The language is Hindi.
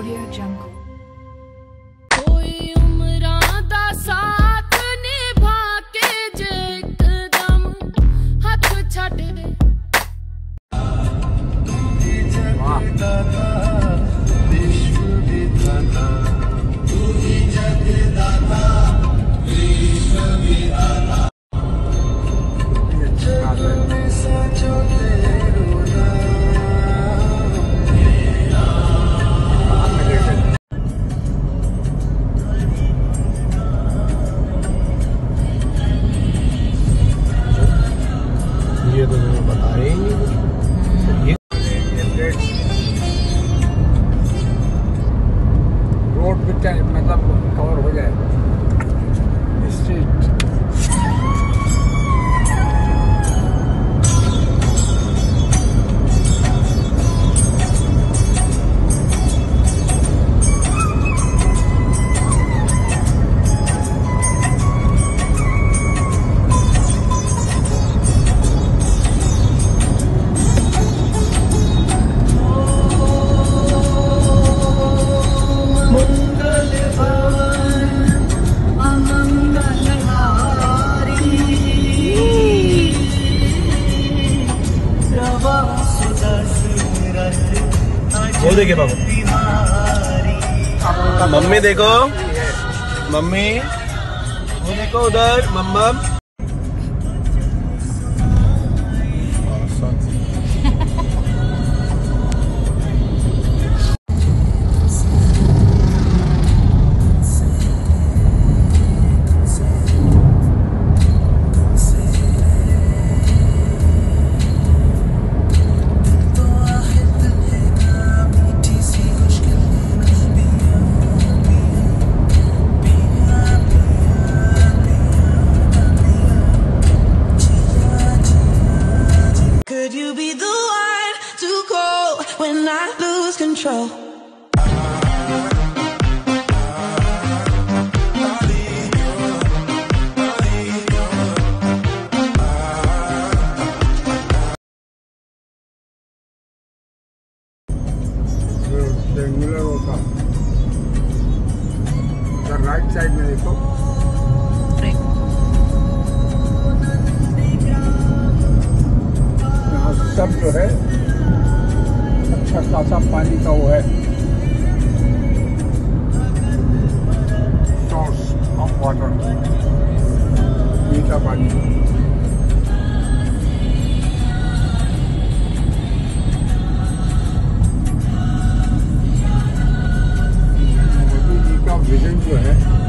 Audio Jungle. कोई उम्रा दा साथ निभा के जे एकदम हाथ छड़ दे। ये तो तुम्हें बता रहे ही नहीं। रोड पे मतलब कवर हो जाए स्ट्रीट। वो देखिए बाबू, मम्मी देखो, मम्मी वो देखो उधर mamma. Could you be the one to call when I lose control? Regular होता उधर राइट साइड में देखो, सब जो है अच्छा खासा पानी का वो है, सोर्स ऑफ वाटर, मीठा पानी। मोदी जी का विजन जो है